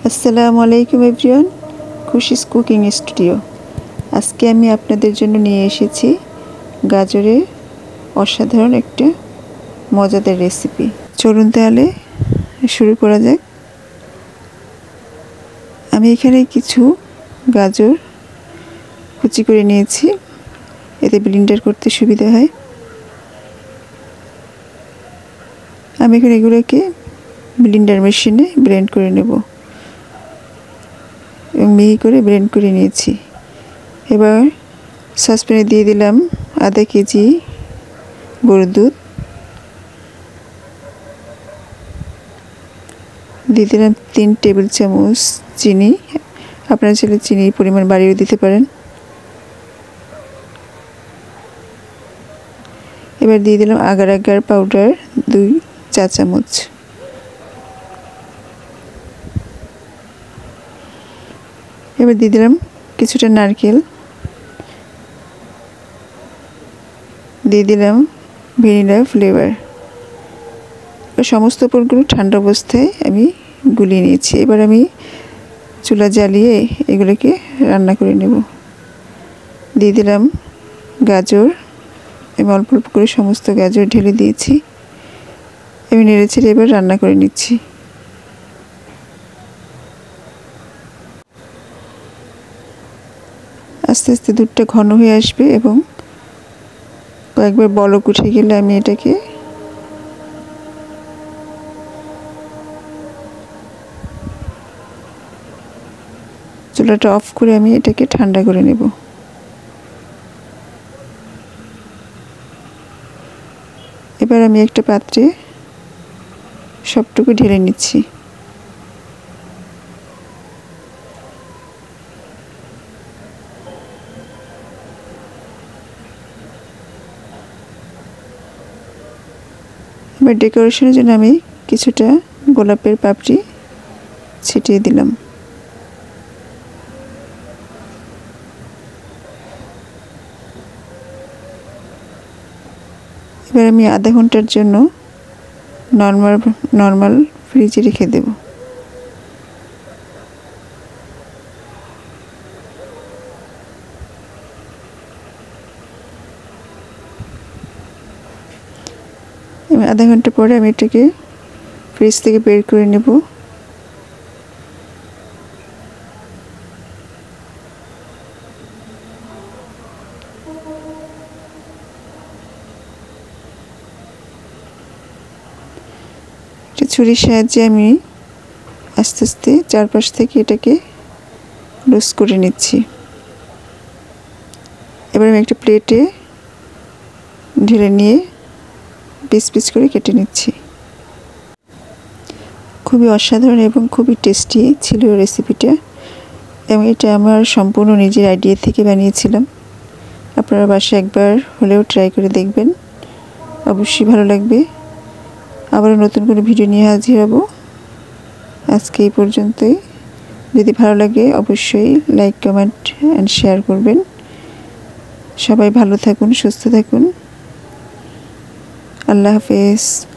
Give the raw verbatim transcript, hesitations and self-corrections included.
আসসালামু আলাইকুম everyone, Khushi's cooking studio. আজকে আমি আপনাদের জন্য নিয়ে এসেছি গাজরের অসাধারণ একটা মজাদার রেসিপি। চলুন তাহলে শুরু করা যাক। আমি এখানে কিছু গাজর কুচি করে নিয়েছি, এতে ব্লেন্ডার করতে সুবিধা হয়। আমি এখন এগুলোকে ব্লেন্ডার মেশিনে ব্লেন্ড করে নেব এবং মিহি করে ব্লেন্ড করে নিয়েছি। এবার সসপ্যানে দিয়ে দিলাম আধা কেজি গরুর দুধ, দিয়ে দিলাম তিন টেবিল চামচ চিনি। আপনারা চাইলে চিনির পরিমাণ বাড়িয়ে দিতে পারেন। এবার দিয়ে দিলাম আগার আগার পাউডার দুই চা চামচ। এবার দিয়ে দিলাম কিছুটা নারকেল, দিয়ে দিলাম ভ্যানিলা ফ্লেভার। সমস্ত উপকরণগুলো ঠান্ডা অবস্থায় আমি গুলিয়ে নিয়েছি। এবার আমি চুলা জ্বালিয়ে এগুলোকে রান্না করে নেব। দিয়ে দিলাম গাজর এবং অল্প অল্প করে সমস্ত গাজর ঢেলে দিয়েছি। আমি নেড়ে ছেড়ে এবার রান্না করে নিচ্ছি। আস্তে আস্তে দুধটা ঘন হয়ে আসবে এবং কয়েকবার বলক উঠে গেলে আমি এটাকে চুলাটা অফ করে আমি এটাকে ঠান্ডা করে নেব। এবার আমি একটা পাত্রে সবটুকু ঢেলে নিচ্ছি। এবার ডেকোরেশনের জন্য আমি কিছুটা গোলাপের পাপড়ি ছিটিয়ে দিলাম। এবার আমি আধা ঘন্টার জন্য নর্মাল নর্মাল ফ্রিজে রেখে দেব। আধা ঘন্টা পরে আমি এটাকে ফ্রিজ থেকে বের করে নেব। ছুরির সাহায্যে আমি আস্তে আস্তে চারপাশ থেকে এটাকে লুজ করে নিচ্ছি। এবার আমি একটা প্লেটে ঢেলে নিয়ে পিস পিস করে কেটে নিচ্ছি। খুবই অসাধারণ এবং খুবই টেস্টি ছিল রেসিপিটা, এবং এটা আমার সম্পূর্ণ নিজের আইডিয়া থেকে বানিয়েছিলাম। আপনারা বাসায় একবার হলেও ট্রাই করে দেখবেন, অবশ্যই ভালো লাগবে। আবারও নতুন করে ভিডিও নিয়ে হাজির হব। আজকে এই পর্যন্তই। যদি ভালো লাগে অবশ্যই লাইক, কমেন্ট অ্যান্ড শেয়ার করবেন। সবাই ভালো থাকুন, সুস্থ থাকুন। আল্লাহ হাফেজ।